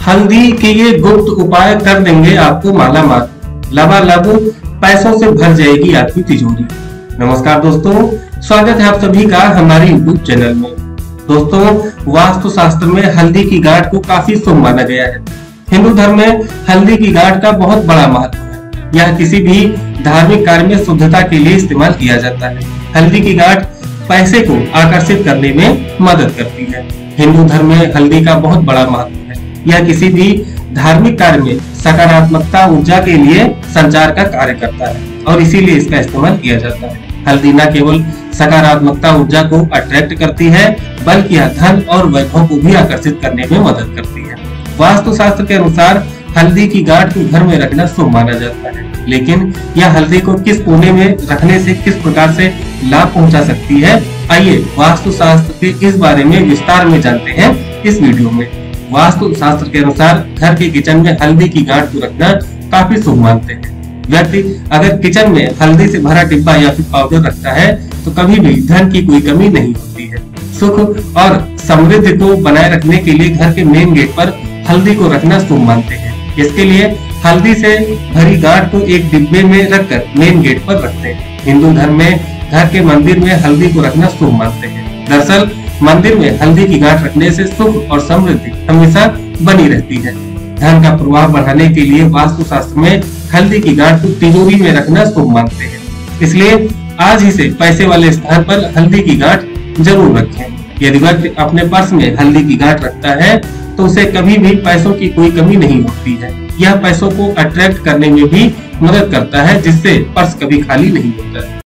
हल्दी के ये गुप्त उपाय कर देंगे आपको माला माल, लबालब पैसों से भर जाएगी आपकी तिजोरी। नमस्कार दोस्तों, स्वागत है आप सभी का हमारे YouTube चैनल में। दोस्तों, वास्तु शास्त्र में हल्दी की गांठ को काफी शुभ माना गया है। हिंदू धर्म में हल्दी की गांठ का बहुत बड़ा महत्व है। यह किसी भी धार्मिक कार्य में शुद्धता के लिए इस्तेमाल किया जाता है। हल्दी की गांठ पैसे को आकर्षित करने में मदद करती है। हिंदू धर्म में हल्दी का बहुत बड़ा महत्व है। यह किसी भी धार्मिक कार्य में सकारात्मकता ऊर्जा के लिए संचार का कार्य करता है और इसीलिए इसका इस्तेमाल किया जाता है। हल्दी न केवल सकारात्मकता ऊर्जा को अट्रैक्ट करती है, बल्कि यह धन और वैभव को भी आकर्षित करने में मदद करती है। वास्तु शास्त्र के अनुसार हल्दी की गांठ को घर में रखना शुभ माना जाता है, लेकिन यह हल्दी को किस कोने में रखने से किस प्रकार से लाभ पहुंचा सकती है, आइए वास्तु शास्त्र के इस बारे में विस्तार में जानते हैं इस वीडियो में। वास्तु शास्त्र के अनुसार घर के किचन में हल्दी की गांठ को रखना काफी शुभ मानते हैं। व्यक्ति अगर किचन में हल्दी से भरा डिब्बा या फिर पाउडर रखता है तो कभी भी धन की कोई कमी नहीं होती है। सुख और समृद्धि को बनाए रखने के लिए घर के मेन गेट पर हल्दी को रखना शुभ मानते हैं। इसके लिए हल्दी से भरी गांठ को एक डिब्बे में रखकर मेन गेट पर रखते हैं। हिंदू धर्म में घर के मंदिर में हल्दी को रखना शुभ मानते हैं। दरअसल मंदिर में हल्दी की गांठ रखने से सुख और समृद्धि हमेशा बनी रहती है। धन का प्रवाह बढ़ाने के लिए वास्तु शास्त्र में हल्दी की गांठ को तिजोरी में रखना शुभ मानते हैं। इसलिए आज ही से पैसे वाले स्थान पर हल्दी की गांठ जरूर रखें। यदि व्यक्ति अपने पर्स में हल्दी की गांठ रखता है तो उसे कभी भी पैसों की कोई कमी नहीं होती है। यह पैसों को अट्रैक्ट करने में भी मदद करता है, जिससे पर्स कभी खाली नहीं होता है।